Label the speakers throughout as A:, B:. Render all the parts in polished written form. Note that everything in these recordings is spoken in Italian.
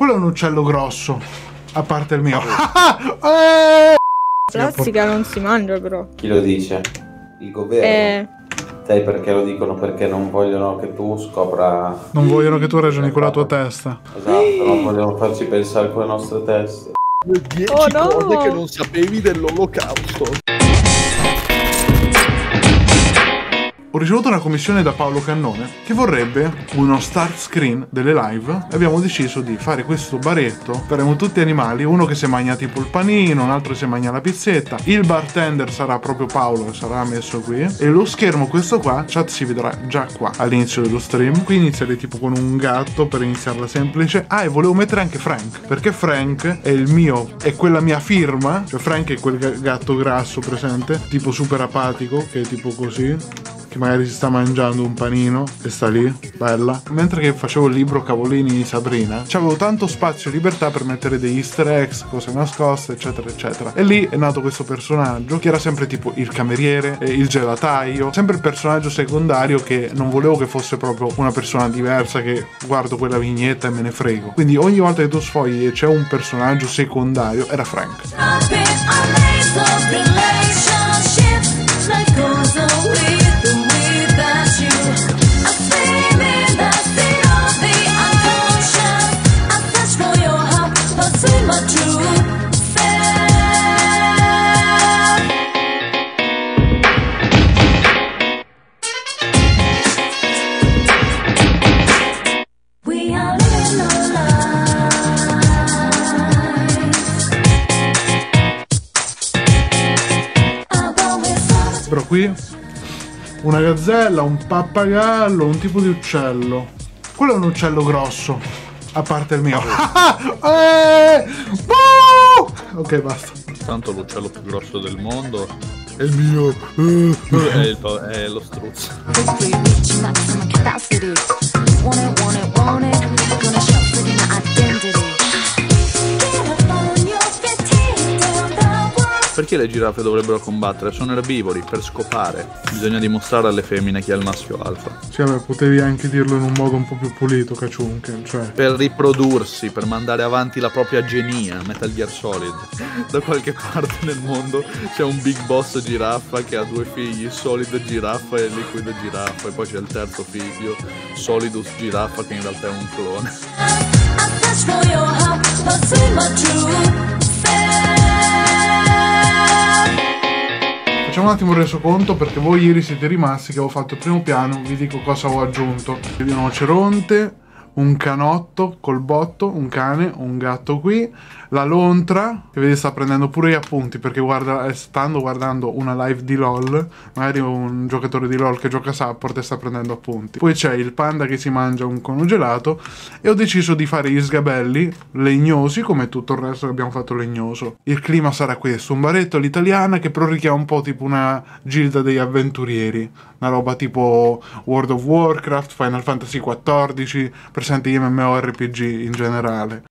A: Quello è un uccello grosso, a parte il mio.
B: Plastica non si mangia però.
C: Chi lo dice? Il governo. Sai perché lo dicono? Perché non vogliono che tu scopra...
A: Non vogliono che tu ragioni con la tua testa.
C: Esatto, non vogliono farci pensare con le nostre teste.
D: 10 cose che non sapevi dell'olocausto.
A: Ho ricevuto una commissione da Paolo Cannone che vorrebbe uno start screen delle live e abbiamo deciso di fare questo baretto. Faremo tutti animali, uno che si mangia tipo il panino, un altro che si mangia la pizzetta, il bartender sarà proprio Paolo che sarà messo qui e lo schermo questo qua, chat si vedrà già qua all'inizio dello stream. Qui inizierei tipo con un gatto per iniziarla semplice. Ah, e volevo mettere anche Frank, perché Frank è il mio, è quella mia firma, cioè Frank è quel gatto grasso presente, tipo super apatico, che è tipo così, che magari si sta mangiando un panino e sta lì, bella. Mentre che facevo il libro Cavolini di Sabrina, c'avevo tanto spazio e libertà per mettere degli easter eggs, cose nascoste, eccetera, eccetera. E lì è nato questo personaggio, che era sempre tipo il cameriere, il gelataio, sempre il personaggio secondario che non volevo che fosse proprio una persona diversa, che guardo quella vignetta e me ne frego. Quindi ogni volta che tu sfogli e c'è un personaggio secondario, era Frank. Però qui una gazzella, un pappagallo, un tipo di uccello. Quello è un uccello grosso, a parte il mio. Ok, basta.
D: Tanto l'uccello più grosso del mondo è il mio. È lo struzzo. Perché le giraffe dovrebbero combattere? Sono erbivori, per scopare. Bisogna dimostrare alle femmine chi è il maschio alfa.
A: Sì, vabbè, potevi anche dirlo in un modo un po' più pulito, Cacciunche, cioè.
D: Per riprodursi, per mandare avanti la propria genia, Metal Gear Solid. Da qualche parte nel mondo c'è un big boss giraffa che ha due figli, Solid giraffa e Liquid giraffa. E poi c'è il terzo figlio, Solidus giraffa, che in realtà è un clone.
A: Facciamo un attimo il resoconto, perché voi ieri siete rimasti che avevo fatto il primo piano. Vi dico cosa ho aggiunto. Un rinoceronte, un canotto col botto, un cane, un gatto qui, la lontra, che vedi sta prendendo pure gli appunti, perché guarda, stando guardando una live di LOL, magari un giocatore di LOL che gioca support e sta prendendo appunti. Poi c'è il panda che si mangia un cono gelato e ho deciso di fare gli sgabelli legnosi come tutto il resto che abbiamo fatto legnoso. Il clima sarà questo, un baretto all'italiana che però richiama un po' tipo una gilda degli avventurieri, una roba tipo World of Warcraft, Final Fantasy XIV, presente gli MMORPG in generale.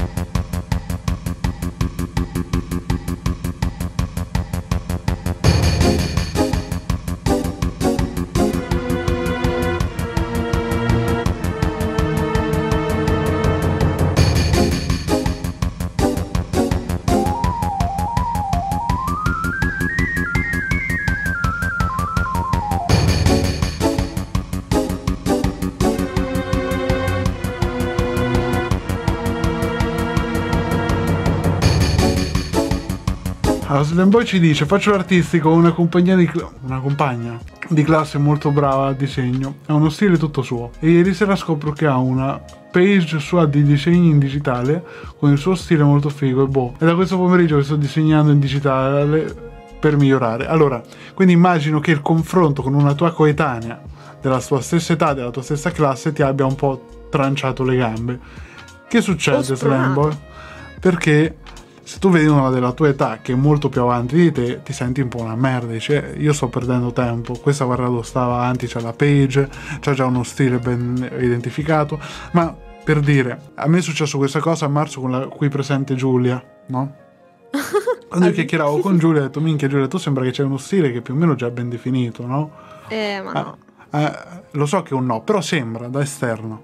A: Allora, Slamboy ci dice: faccio l'artistico, una compagna di classe molto brava a disegno, ha uno stile tutto suo, e ieri sera scopro che ha una page sua di disegni in digitale con il suo stile molto figo e boh, e da questo pomeriggio che sto disegnando in digitale per migliorare. Allora, quindi immagino che il confronto con una tua coetanea della tua stessa età, della tua stessa classe, ti abbia un po' tranciato le gambe. Che succede, Slamboy? Perché se tu vedi una della tua età che è molto più avanti di te, ti senti un po' una merda, dici io sto perdendo tempo, questa guarda sta avanti, c'ha la page, c'ha già uno stile ben identificato. Ma per dire, a me è successo questa cosa a marzo con la qui presente Giulia, no? Quando io chiacchieravo con Giulia ho detto: minchia Giulia, tu sembra che c'è uno stile che più o meno già ben definito, no?
B: Ma no.
A: Lo so che è un no, però sembra da esterno.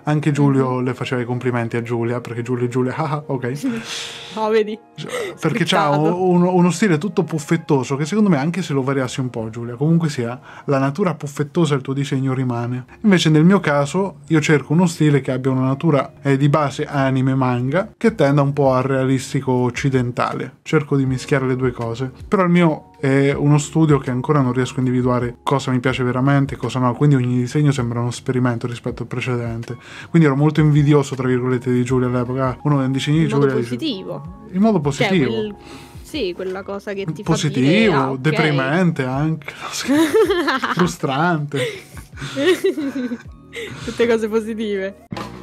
A: Anche Giulio le faceva i complimenti a Giulia, perché Giulia, ok.
B: Oh, vedi?
A: Perché c'ha uno stile tutto puffettoso, che secondo me, anche se lo variassi un po', Giulia, comunque sia, la natura puffettosa il tuo disegno rimane. Invece nel mio caso io cerco uno stile che abbia una natura di base anime manga, che tenda un po' al realistico occidentale. Cerco di mischiare le due cose. Però il mio è uno studio che ancora non riesco a individuare cosa mi piace veramente e cosa no, quindi ogni disegno sembra uno esperimento rispetto al precedente. Quindi ero molto invidioso, tra virgolette, di Giulia all'epoca. Uno dei disegni di Giulia...
B: In modo positivo.
A: In modo positivo.
B: Sì, quella cosa che ti
A: positivo,
B: fa dire, okay.
A: Deprimente anche, frustrante.
B: Tutte cose positive.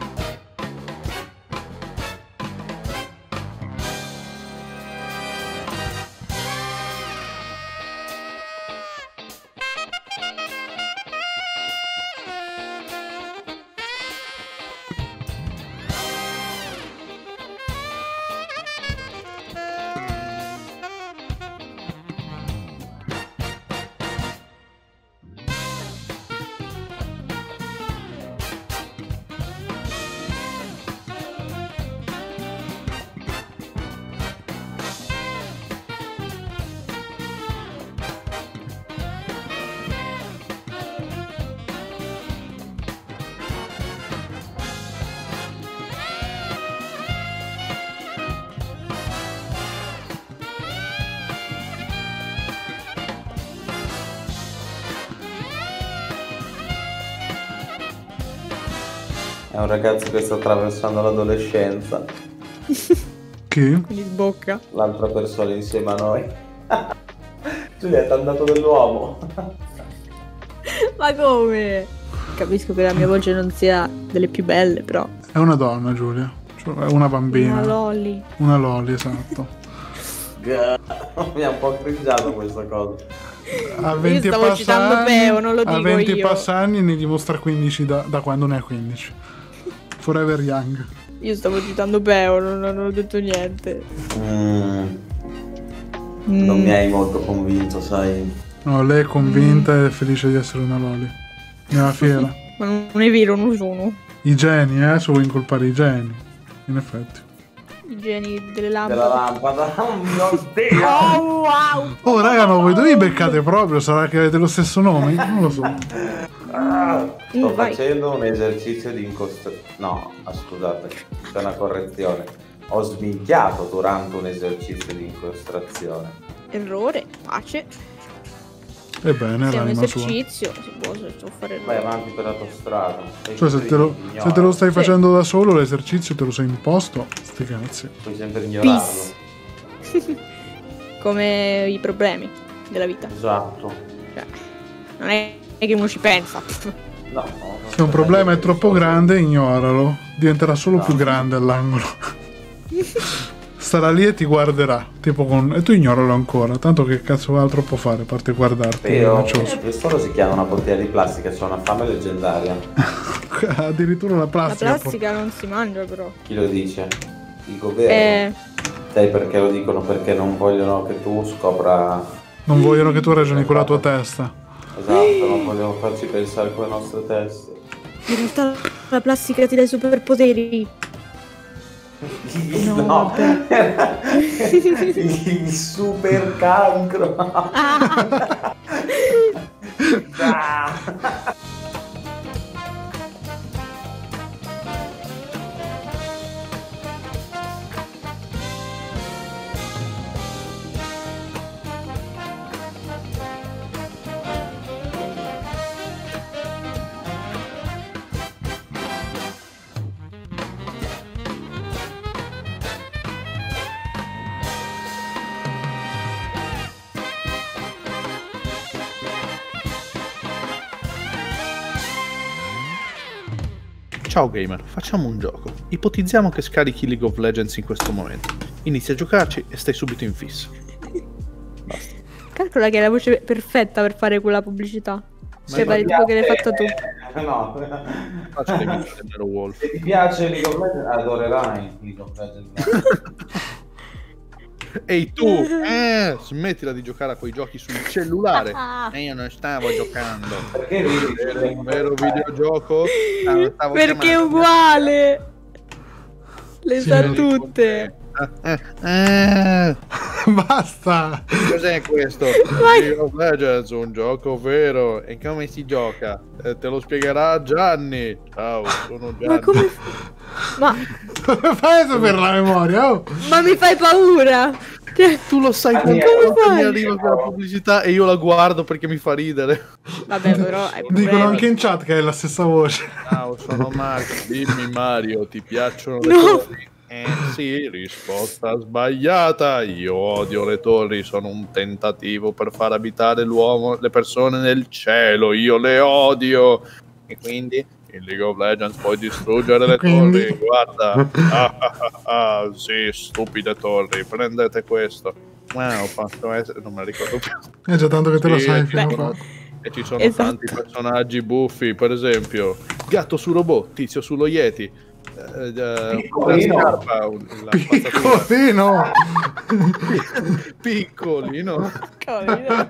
C: È un ragazzo che sta attraversando l'adolescenza.
A: Chi?
B: Quindi sbocca.
C: L'altra persona insieme a noi. Giulietta, è andato dell'uomo.
B: Ma come? Capisco che la mia voce non sia delle più belle, però.
A: È una donna, Giulia. Cioè, è una bambina.
B: Una loli.
A: Una loli, esatto.
C: Mi ha un po' cringiato questa cosa.
A: A 20
B: io stavo citando Peo, non lo dico io.
A: A 20 passanni ne dimostra 15 da quando ne ha 15. Forever young.
B: Io stavo citando Peo, non ho detto niente.
C: Non mi hai molto convinto, sai.
A: No, lei è convinta e è felice di essere una loli. Nella fiera.
B: Ma non è vero, non sono.
A: I geni, se vuoi incolpare i geni. In effetti.
B: I geni delle lampade.
C: Della lampada. Oh mio Dio!
B: Oh wow!
A: Oh raga, ma voi due vi beccate proprio? Sarà che avete lo stesso nome? Non lo so.
C: Sto
B: Vai.
C: facendo un esercizio di No, scusate, c'è una correzione. Ho sminchiato durante un esercizio di incostrazione.
B: Errore, pace.
A: Ebbene,
B: Se è un
A: l'anima sua.
B: esercizio, si può fare
C: Vai
B: errore.
C: avanti per l'autostrada.
A: Cioè, se te lo stai facendo da solo, l'esercizio te lo sei imposto, sti cazzi.
C: Puoi sempre ignorarlo.
B: Peace. Come i problemi della vita.
C: Esatto.
B: Cioè, non è che uno ci pensa.
C: No,
A: Se un problema è troppo grande, ignoralo. Diventerà solo più grande all'angolo. Starà lì e ti guarderà. Tipo con... E tu ignoralo ancora. Tanto che cazzo altro può fare a parte guardarti?
C: Io solo si chiama una bottiglia di plastica, c'è una fame leggendaria.
A: Addirittura la plastica.
B: La plastica non si mangia, però.
C: Chi lo dice? Il governo. Sai perché lo dicono? Perché non vogliono che tu scopra.
A: Non vogliono che tu ragioni con la tua testa.
C: Esatto, non vogliono farci pensare con le nostre teste.
B: In realtà la plastica ti dà i superpoteri.
C: No, il super cancro.
D: Ciao gamer, facciamo un gioco. Ipotizziamo che scarichi League of Legends in questo momento. Inizi a giocarci e stai subito in fissa. Basta.
B: Calcola che è la voce perfetta per fare quella pubblicità. Sembra il tipo che l'hai fatto tu.
C: No.
D: Facile imitare Nero Wolf.
C: Se ti piace League of Legends, adorerai League of Legends.
D: Ehi tu, smettila di giocare a quei giochi sul cellulare. Io non stavo giocando.
C: Perché ridi?
D: Era un vero videogioco. Stavo
B: Perché è
D: chiamando.
B: uguale. Le
A: Sì,
B: sa
A: vedi.
B: tutte.
A: Basta.
D: Cos'è questo?
B: Vai.
D: League of Legends, un gioco vero. E come si gioca? Te lo spiegherà Gianni. Ciao, sono Gianni.
B: Ma come... Ma,
A: Come fai a sapere la memoria? Oh.
B: ma mi fai paura. Cioè,
D: Tu lo sai
C: Come
D: quando mi
B: fai?
D: arriva quella pubblicità e io la guardo perché mi fa ridere.
B: vabbè, però hai
A: Dicono
B: problemi.
A: anche in chat che è la stessa voce.
D: Ciao, sono Mario. Dimmi Mario, ti piacciono le
B: No.
D: torri? Sì, risposta sbagliata. Io odio le torri, sono un tentativo per far abitare l'uomo, le persone nel cielo. Io le odio. E quindi in League of Legends puoi distruggere le
A: Quindi?
D: torri. Guarda. Sì, stupide torri. Prendete questo. Ho fatto essere, non me la ricordo più.
A: È già tanto che te lo
D: Sì,
A: sai
D: e
A: fino a
D: ci
A: qua.
D: sono- E ci sono
B: Esatto.
D: tanti personaggi buffi, per esempio Gatto su robot, Tizio sullo Yeti, una
C: Piccolino.
D: scarpa, la spazzatura.
A: Piccolino.
D: Piccolino.
B: Cavolo.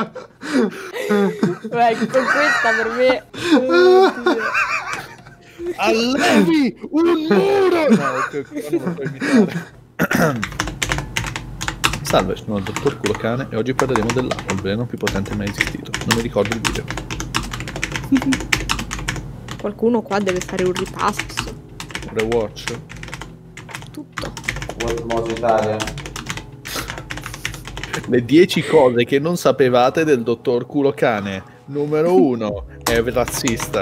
B: Beh, con questa per me... Oddio.
D: Allevi un muro! No, ok, non lo puoi imitare. Salve, sono il dottor Culocane e oggi parleremo dell'acqua, il veleno più potente mai esistito. Non mi ricordo il video.
B: Qualcuno qua deve fare un ripasso.
D: Rewatch.
B: Tutto.
C: Osmosi Italia.
D: Le 10 cose che non sapevate del dottor Culocane. Numero 1, è razzista.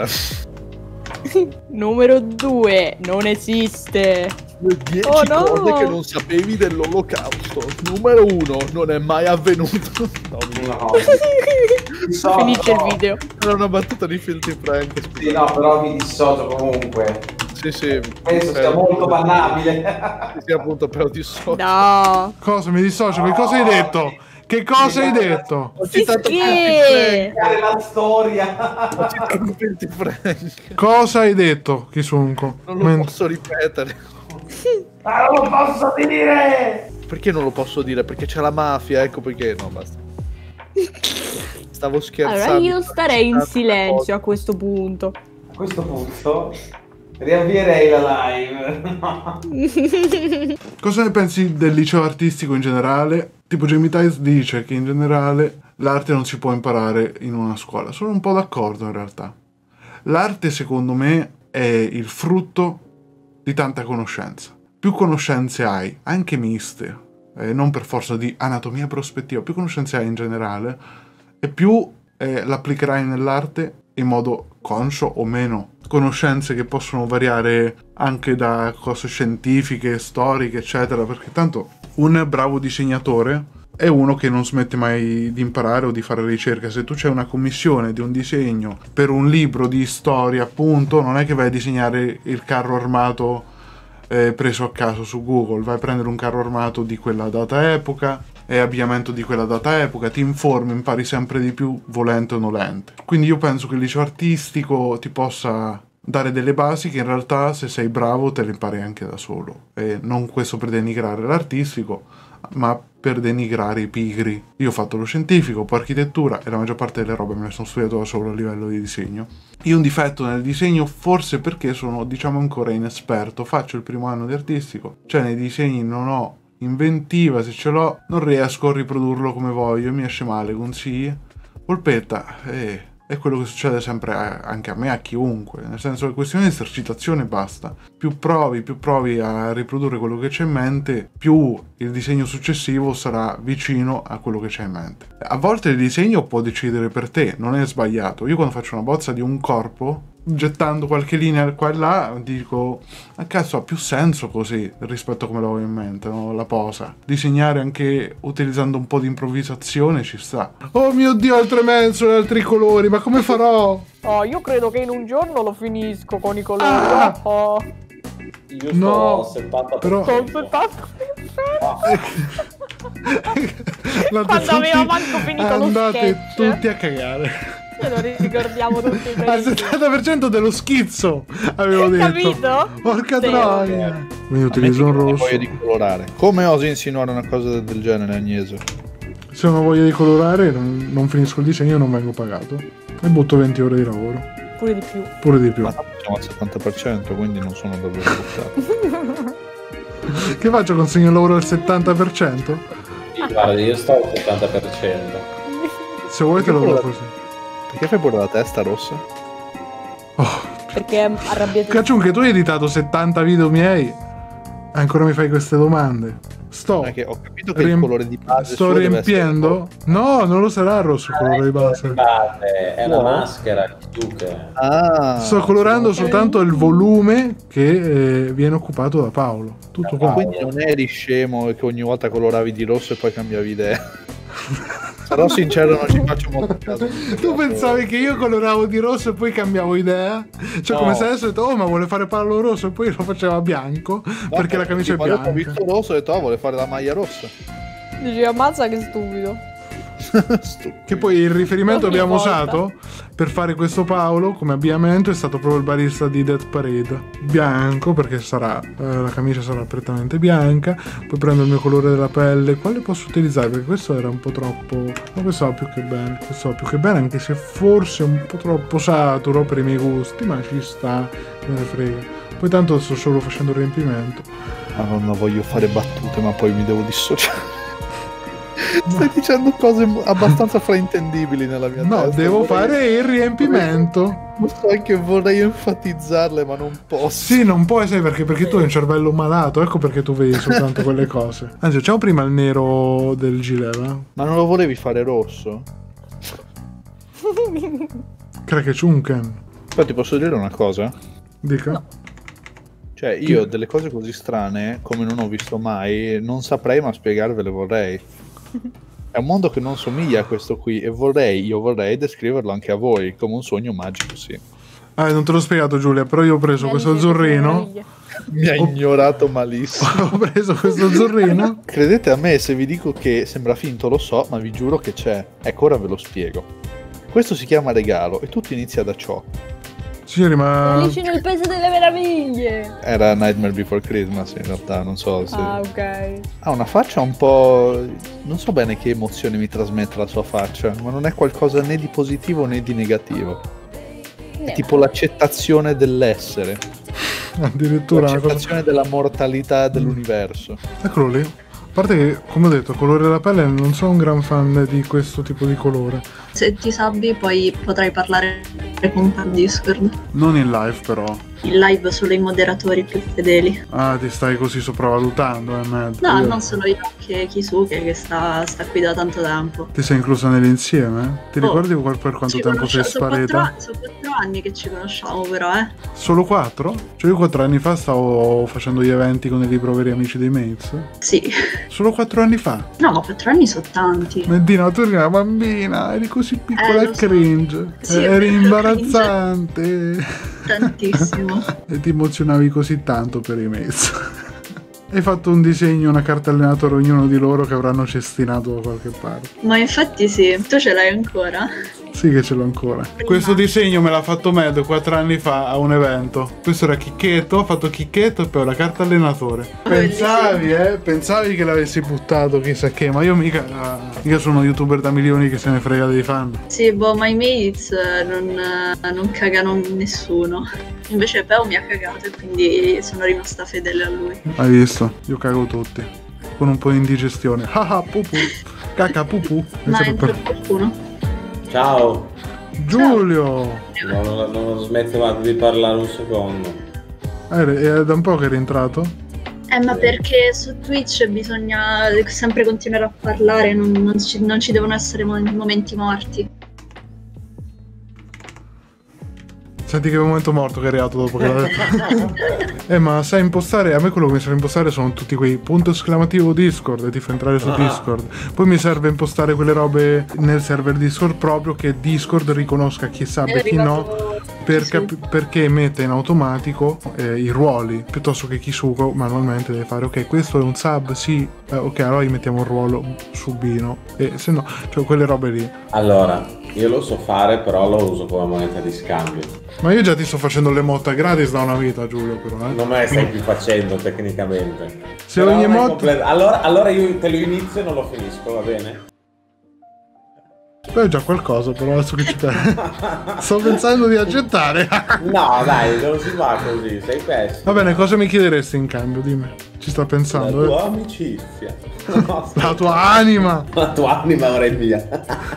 B: Numero 2. Non esiste.
D: Le 10
B: Oh, no!
D: cose che non sapevi dell'olocausto. Numero 1, non è mai avvenuto. No,
C: No. So,
B: Finisce il
C: no.
B: video.
D: era una battuta di Filthy Frank.
C: Sì, no, però mi dissocio comunque.
D: Sì.
C: Penso sia molto bannabile.
D: Sì, appunto, però di solito.
B: No.
A: Cosa? Mi dissocio? Che cosa hai detto? Che cosa hai detto?
D: Ho
B: Sì,
D: citato
B: che?
D: Filthy Frank.
C: La storia.
D: Ho citato Filthy Frank.
A: Cosa hai detto, Kisunko?
D: Non lo posso ripetere.
C: Ma non lo posso dire.
D: Perché non lo posso dire? Perché c'è la mafia, ecco perché. No, basta. Stavo scherzando.
B: Allora io starei in
D: Una
B: silenzio
D: cosa.
B: a questo punto.
C: A questo punto riavvierei la live. No.
A: Cosa ne pensi del liceo artistico in generale? Tipo Jamie Tice dice che in generale l'arte non si può imparare in una scuola. Sono un po' d'accordo in realtà. L'arte secondo me è il frutto di tanta conoscenza. Più conoscenze hai, anche miste, non per forza di anatomia prospettiva, più conoscenze hai in generale e più l'applicherai nell'arte in modo conscio o meno. Conoscenze che possono variare anche da cose scientifiche, storiche, eccetera, perché tanto un bravo disegnatore è uno che non smette mai di imparare o di fare ricerca. Se tu c'hai una commissione di un disegno per un libro di storia, appunto, non è che vai a disegnare il carro armato preso a caso su Google, vai a prendere un carro armato di quella data epoca e abbigliamento di quella data epoca, ti informi, impari sempre di più, volente o nolente. Quindi io penso che il liceo artistico ti possa dare delle basi che in realtà, se sei bravo, te le impari anche da solo. E non questo per denigrare l'artistico, ma per denigrare i pigri. Io ho fatto lo scientifico, poi architettura, e la maggior parte delle robe me le sono studiato da solo a livello di disegno. Io ho un difetto nel disegno, forse perché sono, diciamo, ancora inesperto. Faccio il primo anno di artistico, cioè nei disegni non ho inventiva, se ce l'ho non riesco a riprodurlo come voglio, mi esce male, consigli? Polpetta, è quello che succede sempre anche a me, a chiunque, nel senso che è questione di esercitazione e basta. Più provi a riprodurre quello che c'è in mente, più il disegno successivo sarà vicino a quello che c'è in mente. A volte il disegno può decidere per te, non è sbagliato. Io quando faccio una bozza di un corpo, gettando qualche linea qua e là, dico, a cazzo, ha più senso così rispetto a come l'avevo in mente, no? La posa. Disegnare anche utilizzando un po' di improvvisazione ci sta. Oh mio Dio, altre mensole, altri colori, ma come farò?
B: Oh, io credo che in un giorno lo finisco con i colori.
A: Ah!
B: Oh,
E: Io
A: No,
E: sto al 70%.
A: però-
B: con 70%. Quando aveva manco finito lo
A: andate
B: sketch.
A: tutti a cagare.
B: Ce lo ricordiamo tutti
A: Al 70% dello schizzo avevo detto.
B: Capito?
A: Porca
B: Sì.
A: troia. Quindi utilizzo un rosso.
D: Voglia di colorare. Come osi insinuare una cosa del genere, Agnese?
A: Se non ho voglia di colorare, non finisco il disegno e non vengo pagato. E butto 20 ore di lavoro.
B: Pure di più.
A: Pure di più.
D: Ma siamo al 70%, quindi non sono davvero buttato.
A: Che faccio? Consegno il lavoro al 70%?
C: Sì, guarda, io sto al 70%.
A: Se vuoi te lo do così.
D: Perché fai pure la testa rossa?
A: Oh,
B: Perché è arrabbiato.
A: Cacciun, che tu hai editato 70 video miei. Ancora mi fai queste domande. Sto
D: Perché ho capito che il colore di base
A: sto
D: suo deve
A: riempiendo. No, non lo sarà rosso il colore di base.
C: È la maschera che
A: Sto colorando soltanto il volume che viene occupato da Paolo. Tutto qua.
D: Quindi non eri scemo che ogni volta coloravi di rosso e poi cambiavi idea. Sarò sincero, non ci faccio molto caso.
A: Tu pensavi che io coloravo di rosso e poi cambiavo idea? Cioè,
C: No.
A: come se adesso ho detto, oh, ma vuole fare Paolo rosso e poi lo faceva bianco perché la camicia è
D: Quando ho
A: bianca.
D: visto rosso ho detto, oh, vuole fare la maglia rossa.
B: Dici, ammazza che stupido.
A: Che poi il riferimento
B: Ogni
A: abbiamo
B: volta.
A: usato per fare questo Paolo come abbigliamento è stato proprio il barista di Death Parade. Bianco, perché sarà la camicia sarà prettamente bianca. Poi prendo il mio colore della pelle. Quale posso utilizzare? Perché questo era un po' troppo. Ma questo va più che bene. Questo va più che bene, anche se forse è un po' troppo saturo per i miei gusti. Ma ci sta, me ne frega. Poi tanto sto solo facendo il riempimento.
D: Madonna, voglio fare battute, ma poi mi devo dissociare. Stai dicendo cose abbastanza fraintendibili nella mia
A: No,
D: testa.
A: devo fare il riempimento.
D: Lo so che vorrei enfatizzarle, ma non posso.
A: Sì, non puoi, sai perché? Perché tu hai un cervello malato, ecco perché tu vedi soltanto quelle cose. Anzi, facciamo prima il nero del gilet, va?
D: Ma non lo volevi fare rosso?
A: Krakechunken.
D: Poi ti posso dire una cosa?
A: Dica.
B: No.
D: Cioè, io delle cose così strane, come non ho visto mai, non saprei, ma spiegarvele vorrei. È un mondo che non somiglia a questo qui e io vorrei descriverlo anche a voi, come un sogno magico, sì.
A: Ah, non te l'ho spiegato Giulia, però io ho preso questo azzurrino.
D: Mi ha ignorato malissimo.
A: Ho preso questo azzurrino.
D: Credete a me se vi dico che sembra finto, lo so, ma vi giuro che c'è. Ecco, ora ve lo spiego. Questo si chiama regalo e tutto inizia da ciò.
A: Signori, ma...
B: Alice nel paese delle meraviglie.
D: Era Nightmare Before Christmas in realtà, non so se...
B: Ah, ok.
D: Ha una faccia un po'... non so bene che emozioni mi trasmette la sua faccia, ma non è qualcosa né di positivo né di negativo. È tipo l'accettazione dell'essere,
A: addirittura una cosa...
D: l'accettazione della mortalità dell'universo.
A: Eccolo lì. A parte che, come ho detto, il colore della pelle non sono un gran fan di questo tipo di colore.
E: Se ti sabbi poi potrai parlare con per Discord.
A: Non in live, però.
E: In live solo i moderatori più fedeli.
A: Ah, ti stai così sopravvalutando, Matt.
E: No,
A: Io-
E: non solo io, anche Kisuke che sta qui da tanto tempo.
A: Ti sei inclusa nell'insieme? Ti ricordi per quanto
E: Ci
A: tempo sei
E: conosciamo-
A: sparita?
E: Sono 4 anni che ci conosciamo però,
A: Solo 4? Cioè io 4 anni fa stavo facendo gli eventi con i libri veri amici dei Mates.
E: Sì.
A: Solo 4 anni fa?
E: No, ma 4 anni sono tanti.
A: Meddina, tu eri una bambina, eri così piccola e
E: lo so.
A: cringe.
E: Sì,
A: Eri
E: cringe.
A: imbarazzante.
E: Tantissimo.
A: E ti emozionavi così tanto per i Mates. Hai fatto un disegno, una carta allenatore ognuno di loro che avranno cestinato da qualche parte.
E: Ma infatti sì, tu ce l'hai ancora?
A: Sì che ce l'ho ancora. Questo disegno me l'ha fatto Mad 4 anni fa a un evento. Questo era Chicchetto, ho fatto Chicchetto e poi la carta allenatore. Pensavi che l'avessi buttato chissà che, ma io mica sono uno youtuber da milioni che se ne frega dei fan.
E: Sì, boh, ma i mates non cagano nessuno. Invece Peo mi ha cagato e quindi sono rimasta fedele a lui.
A: Hai visto? Io cago tutti. Con un po' di indigestione. Haha, pupù. Caca, pupù.
E: Ma entra qualcuno?
C: Ciao.
A: Giulio!
C: Non smettevate di parlare un secondo.
A: È da un po' che eri entrato?
E: Ma perché su Twitch bisogna sempre continuare a parlare, non ci devono essere momenti morti.
A: Senti che momento morto che è arrivato dopo che l'ha detto. Ma sai impostare? A me quello che mi serve impostare sono tutti quei punto esclamativo Discord e ti fa entrare su Discord. Poi mi serve impostare quelle robe nel server Discord proprio che Discord riconosca chi sa e chi no. perché mette in automatico i ruoli, piuttosto che Kisuko manualmente deve fare ok, questo è un sub, sì, ok, allora gli mettiamo un ruolo subino, e se no, cioè quelle robe lì.
C: Allora, io lo so fare, però lo uso come moneta di scambio.
A: Ma io già ti sto facendo le motte gratis da una vita, Giulio, però
C: Non me le stai più facendo tecnicamente.
A: Se ogni
C: allora io te lo inizio e non lo finisco, va bene?
A: È già qualcosa, però adesso che ci penso. Sto pensando di accettare.
C: No, dai, non si fa così, sei pessimo.
A: Va bene, cosa mi chiederesti in cambio? Dimmi. Ci sta pensando.
C: La tua amicizia. No,
A: la tua anima.
C: La tua anima ora è mia.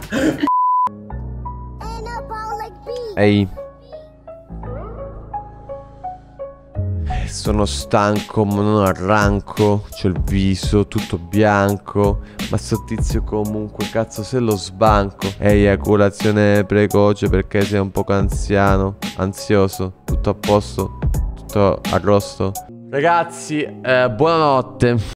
F: Ehi. Sono stanco, ma non arranco. C'ho il viso tutto bianco. Ma sto tizio comunque, cazzo, se lo sbanco. Eiaculazione precoce perché sei un poco anziano. Ansioso. Tutto a posto. Tutto a rosto. Ragazzi, buonanotte.